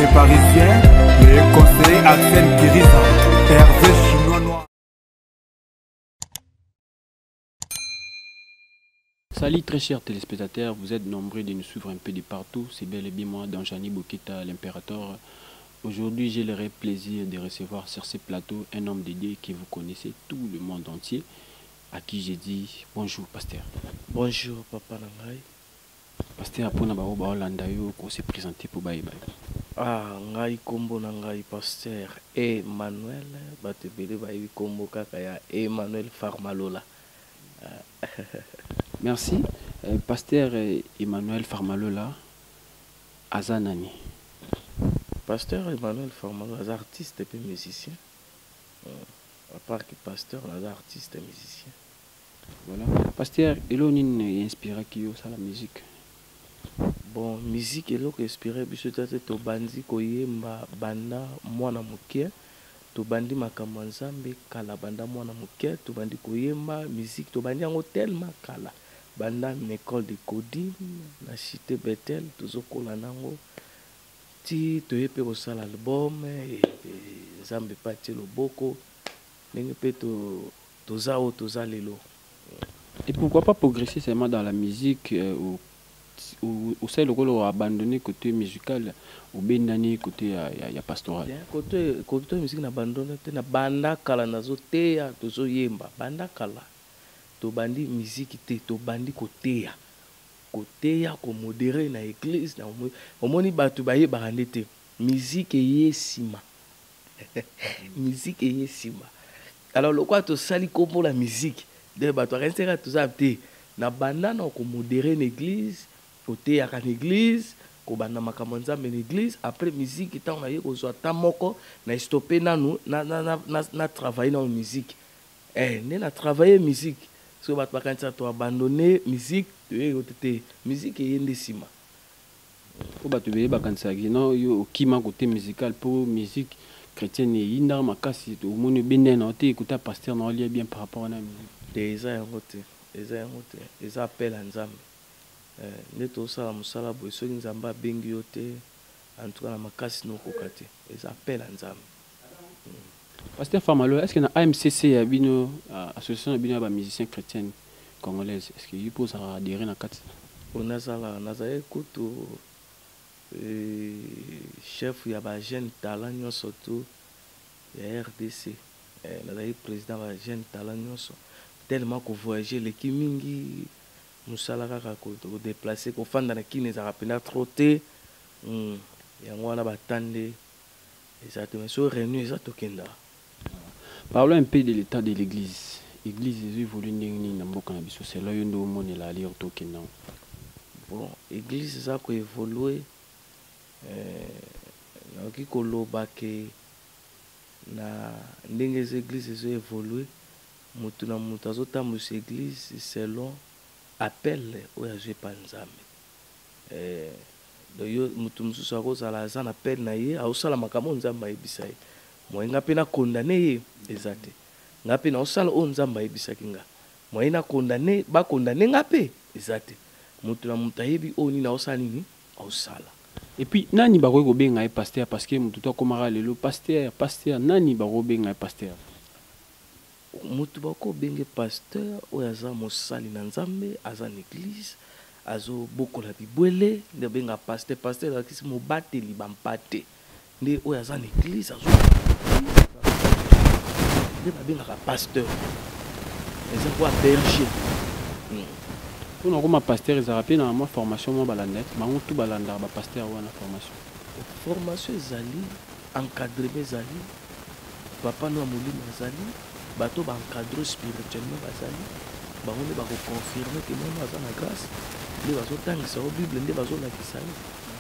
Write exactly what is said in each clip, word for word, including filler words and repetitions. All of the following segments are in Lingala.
les Parisiens, les conseillers Axel Kiriza, Hervé Chinois Noir. Salut très chers téléspectateurs, vous êtes nombreux de nous suivre un peu de partout. C'est bel et bien moi, Danjani Bokita, l'impérateur. Aujourd'hui, j'ai le plaisir de recevoir sur ce plateau un homme dédié que vous connaissez tout le monde entier, à qui j'ai dit bonjour, pasteur. Bonjour, papa Nangai. Pasteur, pour nous on s'est présenté pour Baï Baï. Ah, Ngai Kombo Nangai, pasteur Emmanuel. Batebele Baï Kombo Kakaya, Emmanuel Farmalola. Merci. Euh, pasteur Emmanuel Farmalola, Azanani. Pasteur Emmanuel Farmalola, artiste et musicien. À part que pasteur, on a artiste et musicien. Voilà. Pasteur, Elonin est inspiré qui ça la musique. Bon, musique est là qui inspiré, puis c'est to bandi koyemba banda mwana muke, to bandi makamanzambe kala banda mwana muke, to bandi koyemba musique, to bandi yango tellement kala. Banda une école de coding, na cité Bethel, toujours kola nango. Ti to yepe ko sala album et zambe pati loboko. Nenge pe to to zao to zalelo. Et pourquoi pas progresser seulement dans la musique euh, ou ou ou c'est le rôle abandonné côté musical ou bien dernier côté il y a pastoral. Côté côté musique na abandonné te na banda kala nazo te ya to zo yemba banda kala. To bandi musique te to bandi côté ya côté ya ko modéré na église na omoni batu baye barande te musique yesima. Musique yesima. Alors le quoi to sali kombo la musique de batu rensera tout ça te na banda na ko modéré l'église côté ya kan église ko banda makamanza men église après musique tant na ye ko zo ta moko na stopper nanu na na na na travailler dans musique eh ne na travailler musique so bat bakanisa to abandonner musique de côté musique et ndesima ko batu be bakanisa non yo kima côté musical pour musique chrétienne et inda makasi to moni binen na te écouter pasteur na lié bien par rapport à la musique déjà yango te déjà yango te eza appel à nzambe eh ne to sala musala bo so nzamba bengi yo te en tout cas na makasi no kokate eza appel à nzambe. Pasteur Farmalola, est-ce que na A M C C ya bino association bino ba musiciens chrétiens congolaises, est-ce que il pose à adhérer na quatre on a ça là na za écoute euh chef ya ba jeune talent surtout ya R D C eh na za président ba jeune talent nyonso tellement ko voyager l'équipe mingi musala kaka ko déplacer ko fanda na kine za rapena trotter hmm yango wana batande exactement so réunion za tokenda. Parlons un peu de l'état de l'église. L'église évolue ni na mboka na biso c'est là yondo moni la ali tokenda. Bon, l'église ça ko évoluer euh na ki ko loba ke na ndenge les églises zo évoluer mutu na mutu azotambusa église selon appel oyo azwi pa nzambe eh doyo mutu mususu akozala aza na appel na ye aosala makambo nzambe ayebisa ye moi nga mpe na condamné ye eza te nga mpe naosala oyo nzambe ayebisaki nga moi na condamné bakondamné nga mpe eza te mutu na mutu ayebi oyo nini aosala nini aosala. Et puis nani bakoki kobenga ye pasteur parce que mutu to akomaka lelo pasteur pasteur nani bakobenga ye pasteur mutu bako benge pasteur oyo aza mosali na nzambe aza na église azo bokola bibwele nde benga pasteur pasteur akisi mobateli bampate nde oyo aza na église azo nde babengaka pasteur eza kwa berger mpona koma pasteur ezala mpe na mwa formation mwa balanda bango tu balandaka bapasteur wana formation formation ezali encadrement ezali papa no ya molimo azali bato baencadre spirituellement bazali bango nde bakoconfirme ke mwana aza na grâce nde bazotangisa o bible nde bazolakisa ye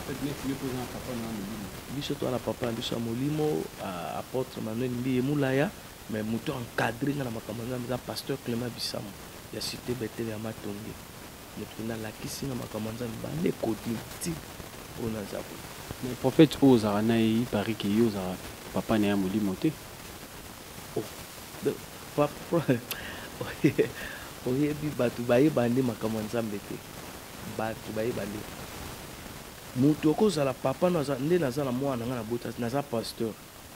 biso toala papa na biso ya molimo apôtre Manuel Mbiye Mulaya mais moto encadre nga na makambo nzambe eza pasteur Clément Bissamo ya cité Bethel ya Matonge moto nalakisi nga makambo nzambe bande kodi ti oyo naza ko mais prophète oyo ozala na ye pari ke ye ozala papa na ya molimo te oyebi bato bayeba nde makambo ya nzambe te bato bayeba nde mutu okozala papa naza nde naza na mwana nga na bota naza pasteur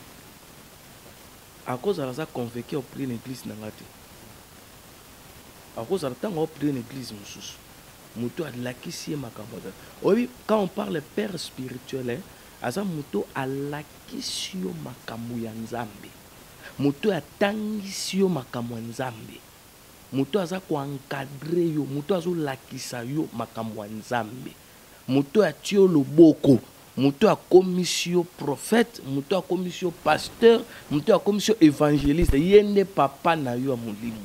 akozala za convoqué auprès de l'église na nga te akozala ntango auprès de l'église mosusu mutu alakisi ye makambo te oyebi quand on parle père spirituel hein, aza mutu alakisi yo makambo ya nzambe mutu atangisi yo makambo ya nzambe mutu aza koencadre yo mutu azolakisa yo makambo ya nzambe mutu atie yo loboko mutu akomisi yo prophète mutu akomisi yo pasteur mutu akomisi yo évangéliste ye nde papa na yo ya molimo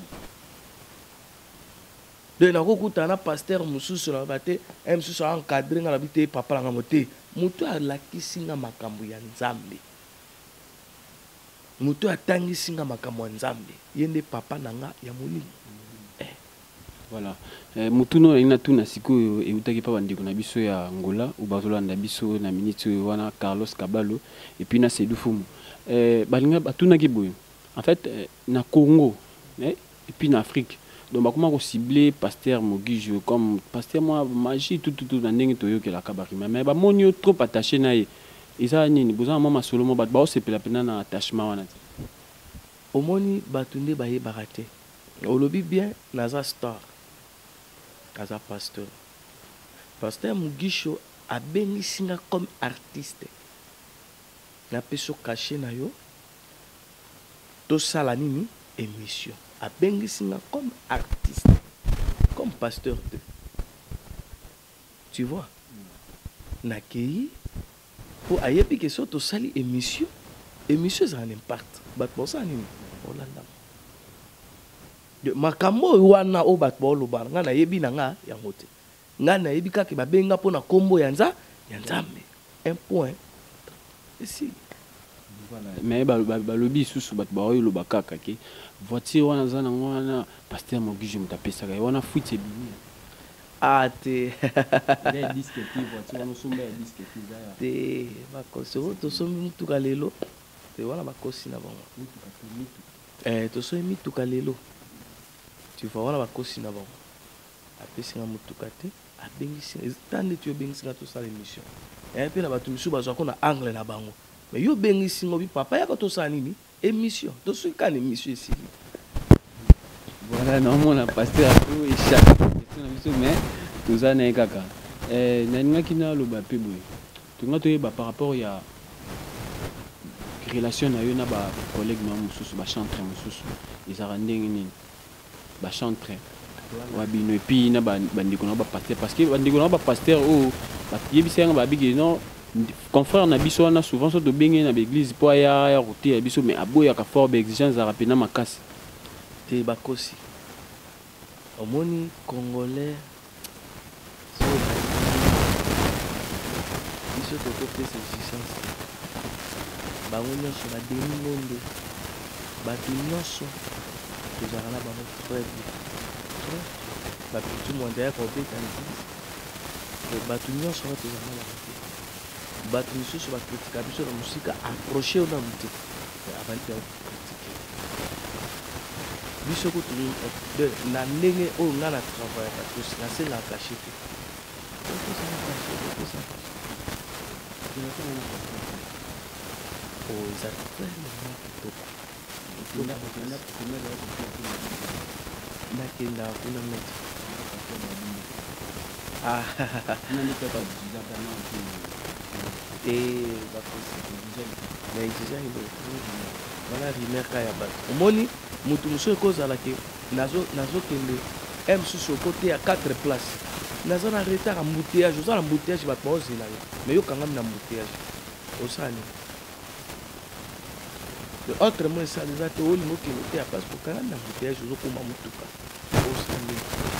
donc nakokutana na pasteur mosusu na bate un mosusu aencadre nga na bite papa na nga mote mutu alakisi nga makambo ya nzambe mutu atangisi nga makambo ya nzambe ye nde papa na nga ya molimo. Voilà. Eh, mutuno ina tuna siku eutaki pa bandeko na biso ya Angola ou bazolanda biso na minute wana Carlos Kabalo et puis na Seydou Fumu. Eh, balinga batuna ki boyo. En fait eh, na Congo eh, et puis na Afrique. Donc bah comment cibler pasteur Mogijo comme pasteur moi magie tout tout tout na ndenge toyo ke la kabarima mais ba monio trop attaché na ye. Eza nini boza mama solomo bat ba osepela pena na attachement wana. Omoni batunde ba ye barate. Olobi bien naza star. Kaza pasteur. Pasteur Mugisho a béni singa comme artiste. Na peso caché na yo. To sala nini émission. A béni singa comme artiste. Comme pasteur de. Tu vois? Na kei pour ayebi que so to sali émission. Émission ça n'impacte. Bat pour ça nini. Olanda. De makambo wana o bat bolo ba nga na yebi na nga ya ngote nga na yebi kaka ba benga pona kombo ya nza ya nzambe un point ici voilà mais ba ba lobi susu bat ba oyo lo bakaka ke voiture wana zana wana pasteur Mogijo mutapesa ka wana fuite bini ate des disques qui voiture wana somba ya disque qui za ya te ba koso to somi mutu kalelo te wana ba kosi na bango mutu ka eh to somi mutu kalelo. Tu vas voir la bakosi na bango apesi nga mutuka te abengisi tande tu obengisi nga to sala émission et puis na batu misu bazwa ko na angle na bango mais yo bengisi ngo bi papa ya ko to sala nini émission to sui kan émission ici voilà normalement la pasteur ko échappe question na biso mais toza na kaka eh naninga kina lo ba pe boy tunga to yeba par rapport ya relation na yo na ba collègue na mususu ba chanteur mususu izara ndenge nini ba chantre wa bino et puis na ba bandiko na ba pasteur parce que bandiko na ba pasteur o ba yebisa nga ba bigi non confrère na biso na souvent so to bengi na l'église po ya ya route ya biso mais aboya ka fort ba exigence za rapena makasi te bakosi omoni congolais so biso to to pesa exigence bango nyonso ba demi monde batu nyonso tozala na bango très bien bapitu mwanda ya kobeta l'église batu nyonso wana tozala na bango te bato misusu bakritika biso na mosika approche yo na mote abandi ya kokritike biso kutu na ndenge oyo nga na travaillaka tosi nasengaa kashe te oyo eza vraiment kitoko nakenda kuna meti e bakosi na exigence wana rimeka ya bato omoni mutu mosusu ekozala ke nazokende m mosusu okote ya quatre place naza na retard ya mbouteillage oza na mbouteillage bato baozela yo mais yokangami na mbouteillage osali autrement esala eza te olingi okende te ya place kokangami na mbouteillage ozokoma motuka osali.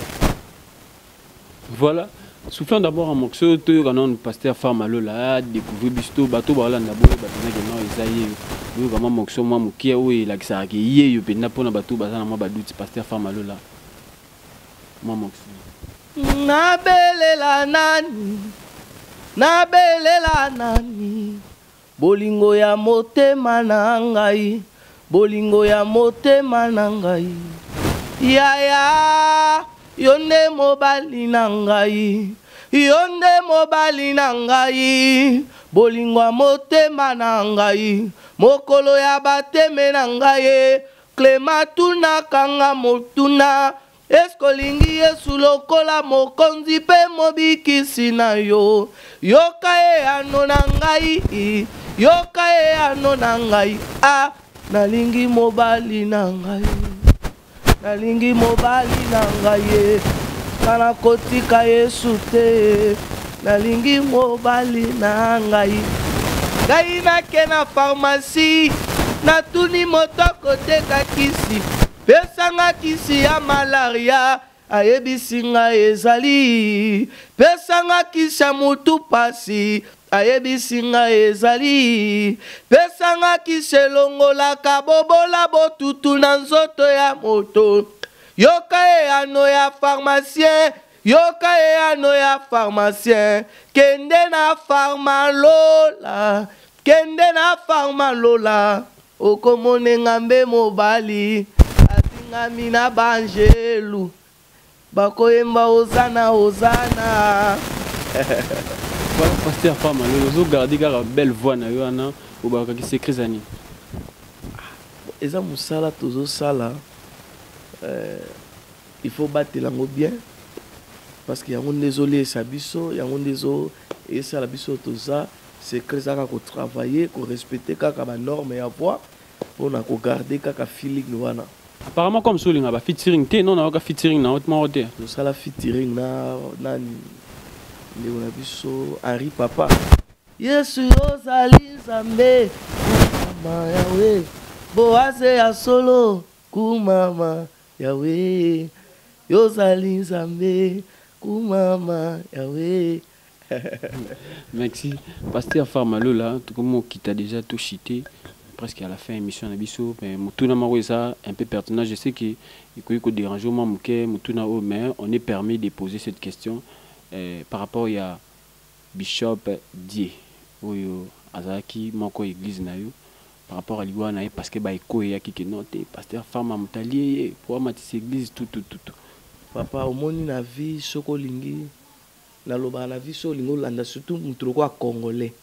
Voilà. Soufflant d'abord un morceau, tu as un pasteur Farmalo là, découvrir Bisto, bateau, bah là, d'abord, bah tu n'as pas essayé. Oui, vraiment morceau, moi, mon qui est oui, là, que ça a gagné, il peut n'a pas un bateau, bah ça, moi, bah doute, pasteur Farmalo là. Moi, morceau. Na belle la nani, na belle la nani, bolingo ya motema na ngai, bolingo ya motema na ngai, ya ya. Yonde mobali na ngai Yonde mobali na ngai, bolingwa motema na ngai, mokolo ya bateme na ngai, Clématu na kanga motuna, eskolingi Yesu lokola mokonzi pe mobikisi na yo, yoka e ano na ngai, yoka e ano na ngai, ah, nalingi mobali na ngai, nalingi mobali na ngai, kana kotika Yesu te, nalingi mobali na ngai. Ngai nake na pharmacie, natuni moto koteka kisi, pesanga kisi ya malaria, ayebisi ngai ezali, pesanga kisi ya mutu pasi, ayebisi ngai ezali, pesanga kisi elongolaka bobola botutu na nzoto ya moto, yoka e ano ya pharmacien, yoka e ano ya pharmacien, kende na pharmalola, kende na pharmalola, okomone ngambe mobali, atingami na banjelu, bakoyemba ozana ozana. Pasteur Pharmalola, vous gardez une belle voix na yo ana, ou ba ka secret zani. Eza musala tozo sala. Euh, il faut battre l'ango bien parce qu'il y a un désolé sabiso, il y a un désolé et ça la biso tout ça c'est que ça qu'on travailler, qu'on respecter kaka ba norme et avoir pour na ko garder kaka feeling wana. Apparemment comme solinga ba featuring té non na ka featuring na hautement haute. Tout ça la featuring na na ni on a biso Henri Papa. Yesu ozali zambe mama yawe boaze ya solo kumama Yahweh, yozali nzambe, kumama Yahweh. Merci. Pasteur Pharmalola, tout comme qui t'a déjà tout chité, presque à la fin de l'émission, mais Moutouna Marouza, un peu pertinent. Je sais qu'il y a eu des rangements, mais on est permis de poser cette question euh, par rapport à Bishop Die, ou Azaki, Moko Église Nayo. Par rapport à l'Iwana, parce que bah écho et qui noté pasteur femme amtalié pour matisse église tout tout tout tout. Papa au monde na vie soko lingi na loba na vie so lingo landa surtout mutroko congolais.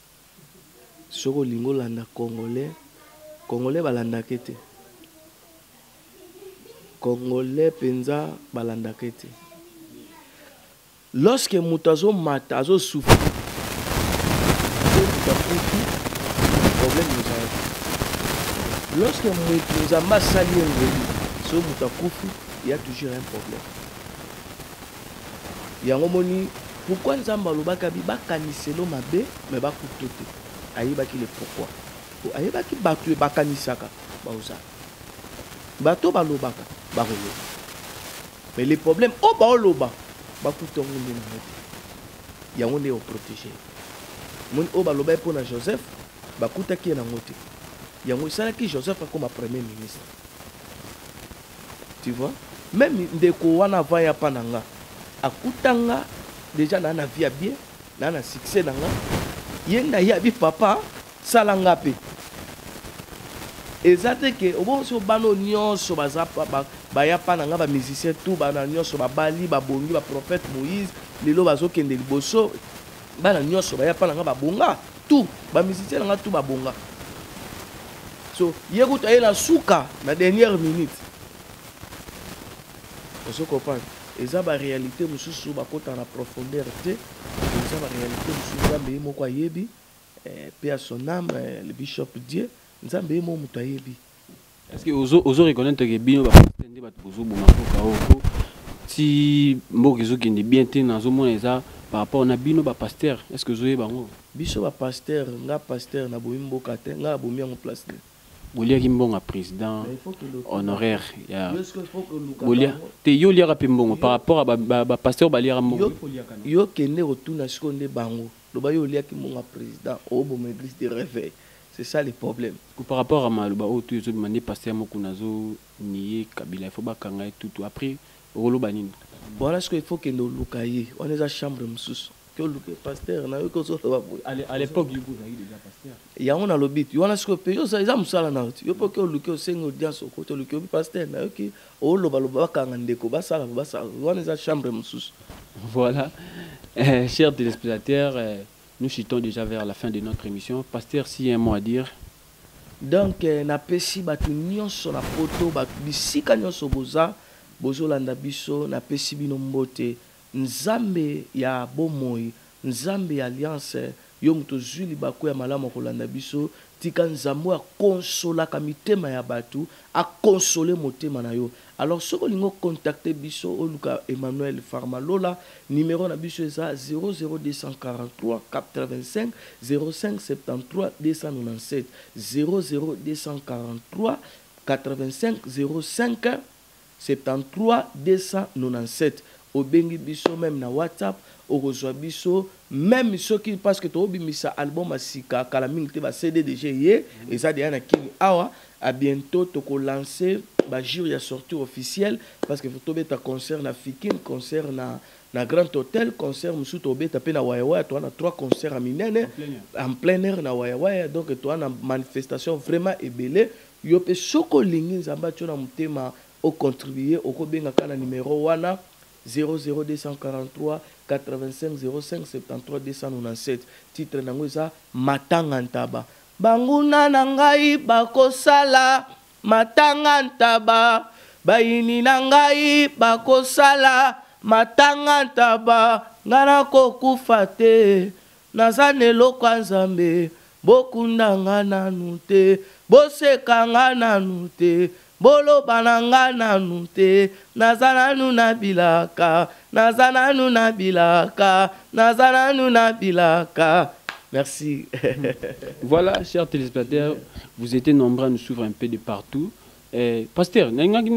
Soko lingo landa congolais, congolais balanda kete. Congolais penza balanda kete. Lorsque mutazo mata azo souffrir. Problème nous a lorsque nous avons sali un ce moutakoufou, il y a toujours un problème. Il y a un moment pourquoi nous avons le bi bakaniselo mabe mais bakutote. Aïba qui le pourquoi. Aïba qui batu bakanisaka baoza. Bato balobaka barolo. Mais les problèmes au baoloba bakutongo ni na. Il y a on est au protégé. Mon au baloba pour Joseph bakuta qui na ngote. Il y a un qui Joseph comme premier ministre. Tu vois? Même ndeko wana vaya pananga. Akutanga déjà na na vie bien, na na succès nanga. Yenda ya bi papa salanga pe. Ezate que obo so bano nyonso bazapa ba ya pananga ba musicien tout ba na nyonso ba bali ba bongi ba prophète Moïse, lelo bazo kende liboso ba na nyonso ba ya pananga ba bonga tout, ba musicien nanga tout ba bonga. So, il y a la souka la dernière minute. Vous comprenez? Et ça, la réalité, nous sommes en profondeur. Et ça, la réalité, nous sommes en yebi, paix à son âme, le bishop Dieu, nous sommes en yebi. Est-ce que vous reconnaissez que bien si Mokizo qui est bien dans ce monde par rapport à Nabino pasteur, est-ce que vous avez bango? Bishop pasteur, nga pasteur na boimbo kate, nga bomi en place. Bolia Kimbonga président honoraire ya Bolia te yo liara pimbongo par rapport à ba pasteur baliara mbongo yo kende retourna seconde bango lo ba yo lia Kimbonga président au bon église de réveil. C'est ça le problème. Par rapport à Maluba au tout demandé pasteur Mokunazo nié Kabila il faut ba kanga tout tout après rolo banine. Voilà ce qu'il faut que nous lukaye. On est à chambre msous. Que le pasteur na yo ko so à l'époque du coup déjà pasteur. Il y a on a le bit. Yo na ce que yo ça ils musala na yo pour que le que sengo audience au côté le que pasteur na yo ki o lo ba lo ba kanga ndeko ba sala ba sala. On est à chambre msous. Voilà. Euh, chers téléspectateurs, euh, nous chutons déjà vers la fin de notre émission. Pasteur, s'il y a un mot à dire. Donc, euh, na pesi batu nyonso na poto batu bisika nyonso boza bozo landa biso na pesi bino mbote nzambe ya bomoi nzambe ya alliance yo muto zuli bako ya malamu kolanda biso tika nzambo ya konsola ka mitema ya batu a consoler motema na yo. Alors soko lingo contacter biso oluka Emmanuel Farmalola numéro na biso eza zéro zéro deux cent quarante-trois quatre-vingt-cinq zéro cinq soixante-treize deux cent quatre-vingt-sept zéro zéro deux cent quarante-trois quatre-vingt-cinq zéro cinq soixante-treize deux cent quatre-vingt-sept. Obengi biso même na WhatsApp okozwa biso même soki parce que to bimisa album asika kala mingi te ba C D déjà ye et ça déjà na kini awa à bientôt to ko lancer ba jour ya sortie officielle parce que photo beta concert na Fikin concert na na Grand Hôtel concert musu to beta pe na Waya to na trois concerts à minene en plein air na Waya donc to na manifestation vraiment ebelé yo pe soko lingi nzamba to na mutema au contribuer au ko benga kana numéro wana zéro zéro deux cent quarante-trois quatre-vingt-cinq zéro cinq soixante-treize deux cent quatre-vingt-sept. Titre nango eza Matanga Ntaba. Banguna na ngai bakosala matanga ntaba. Bayini na ngai bakosala matanga ntaba. Ngana kokufa te nazane lokwa nzambe. Bokunda nga nanu te boseka nga nanu te. Bolo bananga nanu te nazananu nabilaka nazananu nabilaka nazananu nabilaka. Merci. Voilà, chers téléspectateurs, vous étiez nombreux à nous suivre un peu de partout. Eh, pasteur,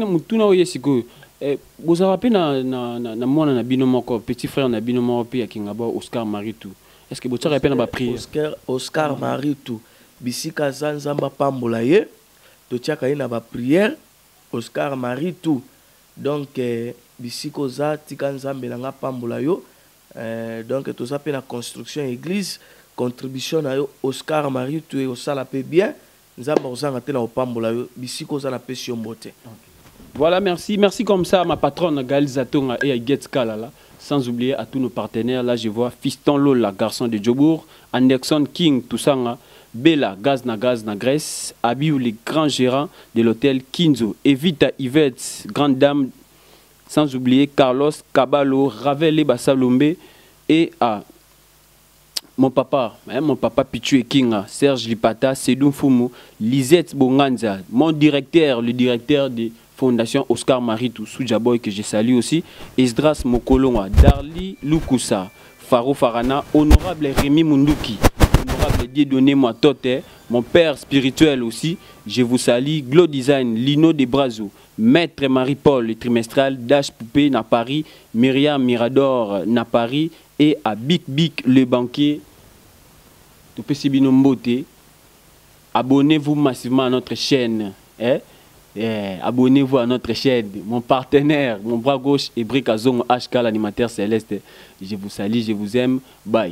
vous avez rappelé na bino moko petit frère na bino moko pe ya Kingabo Oscar Maritou. Est-ce que vous avez rappelé na ba prière? Oscar Oscar Maritou bisika zanzamba pambola ye. Totiaka na ba prière Oscar Maritou. Donc eh, bisiko za tika nzambe nga pambola yo. Eh, donc to za pe na construction église contribution na yo Oscar Maritou et osala pe bien nzamba ozanga te na opambola yo bisiko za na pesi yo mbote. Voilà, merci. Merci comme ça à ma patronne Gaël Zatonga et à Getz Kalala. Sans oublier à tous nos partenaires. Là, je vois Fiston Lola, garçon de Djobourg, Anderson King, Toussanga, Bella, Gaz na Gaz na Grèce, Abiou, les grands gérants de l'hôtel Kinzo, Evita Yvette, grande dame, sans oublier Carlos Caballo, Ravel Bassalombe et à mon papa, hein, mon papa Pichu Kinga, Serge Lipata, Sedou Fumu, Lisette Bonganza, mon directeur, le directeur de Fondation Oscar Maritou, Soujaboy que je salue aussi, Esdras Mokolonga, Darli Lukusa, Faro Farana, honorable Rémi Munduki, honorable Dieudonné Moitote, mon père spirituel aussi, je vous salue, Glow Design, Lino de Brazo, Maître Marie-Paul, le trimestral, Dash Poupée na Paris, Myriam Mirador na Paris, et à Big Big le banquier, abonnez-vous massivement à notre chaîne. Hein? Eh, abonnez-vous à notre chaîne. Mon partenaire, mon bras gauche, Ebrick Azong H K, l'animateur céleste. Je vous salue, je vous aime. Bye.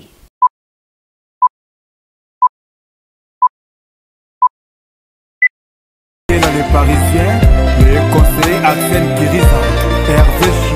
Les Parisiens, les conseillers Axel Kiriza, Hervé